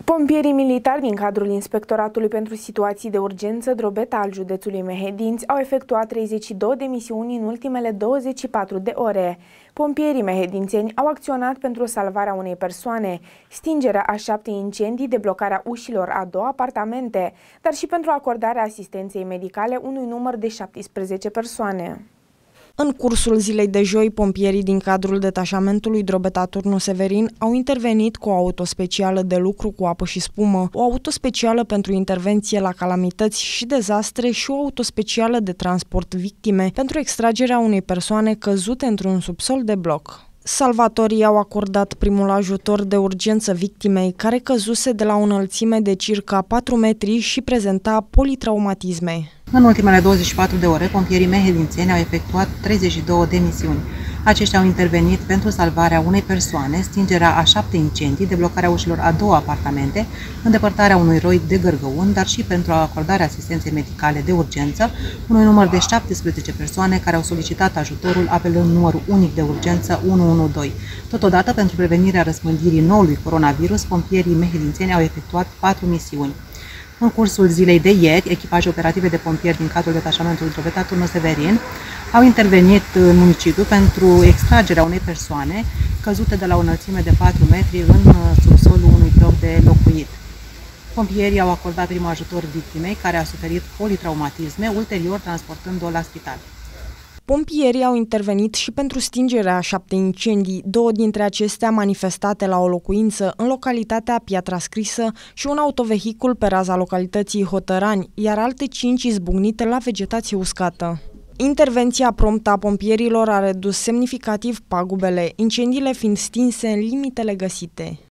Pompierii militari din cadrul Inspectoratului pentru Situații de Urgență Drobeta al județului Mehedinți au efectuat 32 de misiuni în ultimele 24 de ore. Pompierii mehedințeni au acționat pentru salvarea unei persoane, stingerea a 7 incendii, deblocarea ușilor a 2 apartamente, dar și pentru acordarea asistenței medicale unui număr de 17 persoane. În cursul zilei de joi, pompierii din cadrul detașamentului Drobeta Turnu Severin au intervenit cu o auto specială de lucru cu apă și spumă, o auto specială pentru intervenție la calamități și dezastre și o auto specială de transport victime pentru extragerea unei persoane căzute într-un subsol de bloc. Salvatorii au acordat primul ajutor de urgență victimei, care căzuse de la o înălțime de circa 4 metri și prezenta politraumatisme. În ultimele 24 de ore, pompierii mehedințeni au efectuat 32 de misiuni. Aceștia au intervenit pentru salvarea unei persoane, stingerea a 7 incendii, deblocarea ușilor a 2 apartamente, îndepărtarea unui roi de gărgăuni, dar și pentru acordarea asistenței medicale de urgență unui număr de 17 persoane care au solicitat ajutorul apelând numărul unic de urgență 112. Totodată, pentru prevenirea răspândirii noului coronavirus, pompierii mehedințeni au efectuat 4 misiuni. În cursul zilei de ieri, echipaje operative de pompieri din cadrul detașamentului Drobeta Turnu Severin au intervenit în municipiu pentru extragerea unei persoane căzute de la o înălțime de 4 metri în subsolul unui bloc de locuit. Pompierii au acordat primul ajutor victimei, care a suferit politraumatisme, ulterior transportându-o la spital. Pompierii au intervenit și pentru stingerea a 7 incendii, 2 dintre acestea manifestate la o locuință în localitatea Piatra Scrisă și un autovehicul pe raza localității Hotărani, iar alte 5 izbucnite la vegetație uscată. Intervenția promptă a pompierilor a redus semnificativ pagubele, incendiile fiind stinse în limitele găsite.